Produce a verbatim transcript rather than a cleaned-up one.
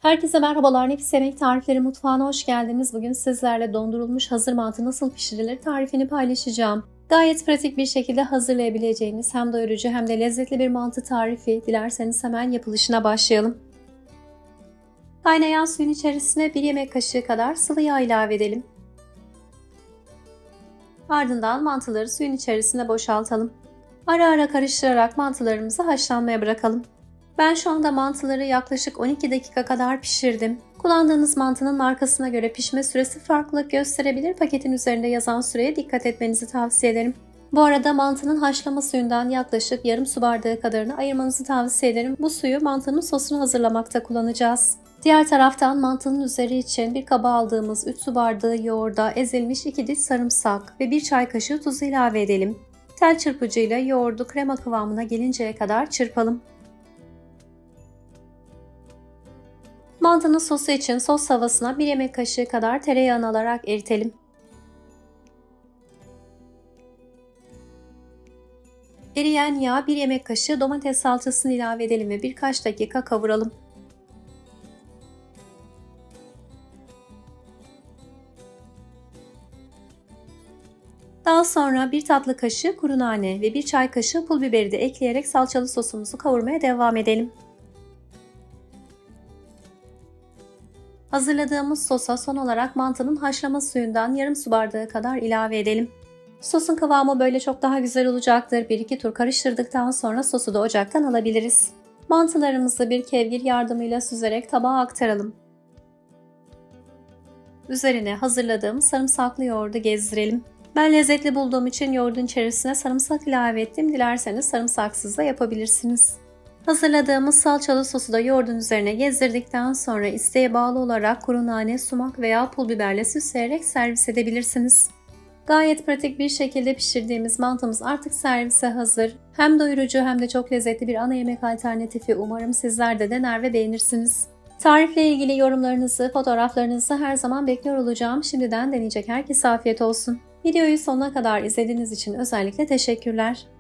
Herkese merhabalar. Nefis Yemek Tarifleri mutfağına hoş geldiniz. Bugün sizlerle dondurulmuş hazır mantı nasıl pişirilir tarifini paylaşacağım. Gayet pratik bir şekilde hazırlayabileceğiniz hem doyurucu hem de lezzetli bir mantı tarifi. Dilerseniz hemen yapılışına başlayalım. Kaynayan suyun içerisine bir yemek kaşığı kadar sıvı yağ ilave edelim. Ardından mantıları suyun içerisine boşaltalım. Ara ara karıştırarak mantılarımızı haşlanmaya bırakalım. Ben şu anda mantıları yaklaşık on iki dakika kadar pişirdim. Kullandığınız mantının markasına göre pişme süresi farklılık gösterebilir. Paketin üzerinde yazan süreye dikkat etmenizi tavsiye ederim. Bu arada mantının haşlama suyundan yaklaşık yarım su bardağı kadarını ayırmanızı tavsiye ederim. Bu suyu mantının sosunu hazırlamakta kullanacağız. Diğer taraftan mantının üzeri için bir kaba aldığımız üç su bardağı yoğurda ezilmiş iki diş sarımsak ve bir çay kaşığı tuz ilave edelim. Tel çırpıcıyla yoğurdu krema kıvamına gelinceye kadar çırpalım. Mantının sosu için sos havasına bir yemek kaşığı kadar tereyağını alarak eritelim. Eriyen yağa bir yemek kaşığı domates salçasını ilave edelim ve birkaç dakika kavuralım. Daha sonra bir tatlı kaşığı kuru nane ve bir çay kaşığı pul biberi de ekleyerek salçalı sosumuzu kavurmaya devam edelim. Hazırladığımız sosa son olarak mantının haşlama suyundan yarım su bardağı kadar ilave edelim. Sosun kıvamı böyle çok daha güzel olacaktır. bir iki tur karıştırdıktan sonra sosu da ocaktan alabiliriz. Mantılarımızı bir kevgir yardımıyla süzerek tabağa aktaralım. Üzerine hazırladığımız sarımsaklı yoğurdu gezdirelim. Ben lezzetli bulduğum için yoğurdun içerisine sarımsak ilave ettim. Dilerseniz sarımsaksız da yapabilirsiniz. Hazırladığımız salçalı sosu da yoğurdun üzerine gezdirdikten sonra isteğe bağlı olarak kuru nane, sumak veya pul biberle süsleyerek servis edebilirsiniz. Gayet pratik bir şekilde pişirdiğimiz mantımız artık servise hazır. Hem doyurucu hem de çok lezzetli bir ana yemek alternatifi. Umarım sizler de dener ve beğenirsiniz. Tarifle ilgili yorumlarınızı, fotoğraflarınızı her zaman bekliyor olacağım. Şimdiden deneyecek herkese afiyet olsun. Videoyu sonuna kadar izlediğiniz için özellikle teşekkürler.